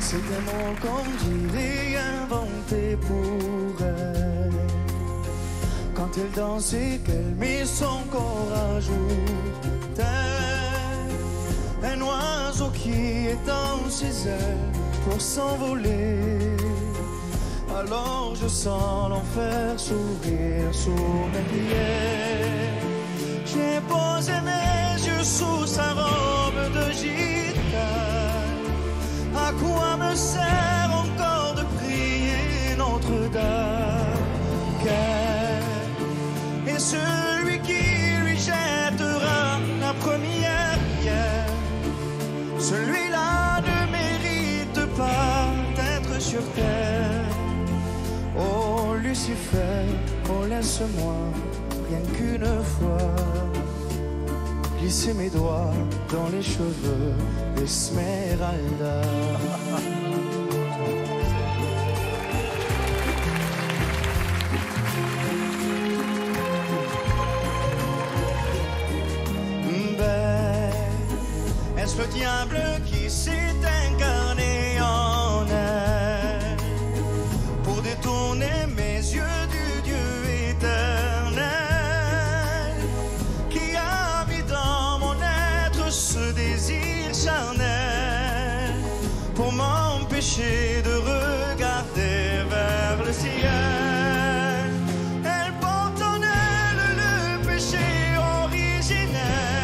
C'est un mot qu'on dirait inventé pour elle. Quand elle danse et qu'elle met son corps à jour, tel un oiseau qui étend ses ailes pour s'envoler. Alors je sens l'enfer sourire sous mes pieds. J'ai posé mes yeux sous sa robe de gitane. À quoi me sert encore de prier Notre-Dame? Quel est celui qui lui jettera la première pierre? Celui-là ne mérite pas d'être sur terre. Oh Lucifer, oh laisse-moi rien qu'une fois glisser mes doigts dans les cheveux d'Esmeralda. Est-ce le diable qui s'est incarné en elle pour détourner mes yeux du Dieu éternel, qui a mis dans mon être ce désir charnel pour m'empêcher de regarder vers le ciel? Elle porte en elle le péché originel.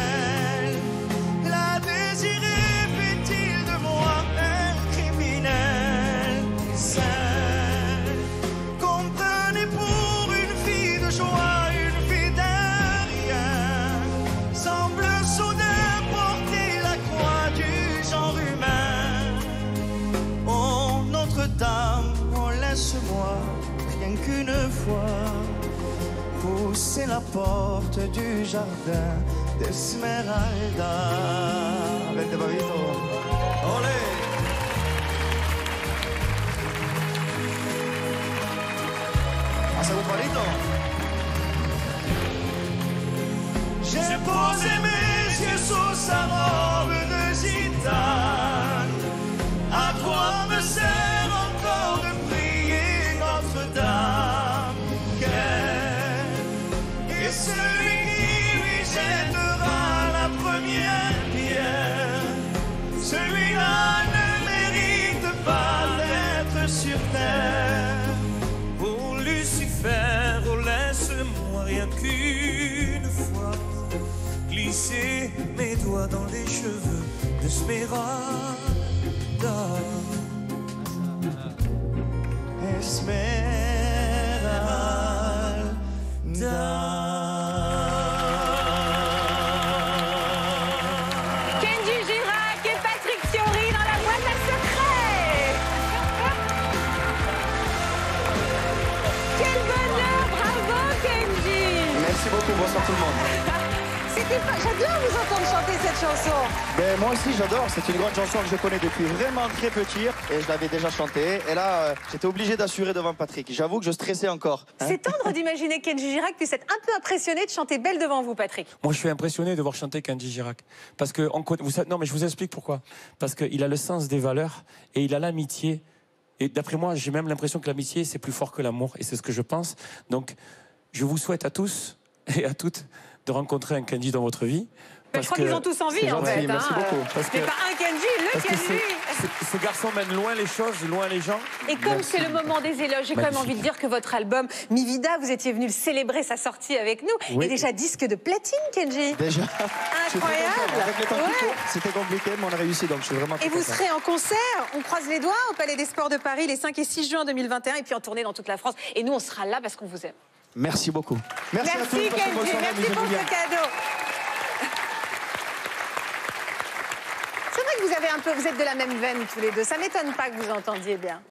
La désirer fait-il de moi un criminel? Celle qu'on prenait pour une fille de joie, une fille de rien, semble soudain porter la croix du genre humain. Oh Notre-Dame, oh laisse-moi rien qu'une fois pousser la porte du jardin d'Esmeralda. Vente babito. Olé. Pasa un palito. J'ai posé mes yeux sous sa robe de gitane. À quoi me sert encore de prier Notre-Dame? Quel est celui qui lui jettera la première pierre? Celui-là ne mérite pas d'être sur terre. Pour Lucifer, oh laisse-moi rien qu'une fois glisser mes doigts dans les cheveux d'Esmeralda. Kenji Girac et Patrick Fiori dans la boîte à secrets. Quel bonheur, bravo Kenji. Merci beaucoup, bonsoir tout le monde. J'adore vous entendre chanter cette chanson. Ben, moi aussi j'adore, c'est une grande chanson que je connais depuis vraiment très petit et je l'avais déjà chantée. Et là, j'étais obligé d'assurer devant Patrick. J'avoue que je stressais encore. Hein. C'est tendre d'imaginer que Kenji Girac puisse être un peu impressionné de chanter Belle devant vous, Patrick. Moi, je suis impressionné de voir chanter Kenji Girac. Parce que, non, mais je vous explique pourquoi. Parce qu'il a le sens des valeurs et il a l'amitié. Et d'après moi, j'ai même l'impression que l'amitié, c'est plus fort que l'amour. Et c'est ce que je pense. Donc, je vous souhaite à tous et à toutes de rencontrer un Kenji dans votre vie. Je crois qu'ils ont tous envie, en fait. Merci beaucoup. Mais pas un Kenji, le Kenji. Ce garçon mène loin les choses, loin les gens. Et comme c'est le moment des éloges, j'ai quand même envie de dire que votre album Mi Vida, vous étiez venu le célébrer sa sortie avec nous. Oui. Et déjà disque de platine, Kenji. Déjà. Incroyable. Avec les temps qui courent, c'était compliqué, mais on a réussi, donc je suis vraiment Et vous content. serez en concert, on croise les doigts, au Palais des Sports de Paris les 5 et 6 juin 2021, et puis en tournée dans toute la France. Et nous, on sera là parce qu'on vous aime. Merci beaucoup. Merci à tous. Kenji, merci pour ce cadeau. C'est vrai que vous êtes de la même veine tous les deux. Ça m'étonne pas que vous entendiez bien.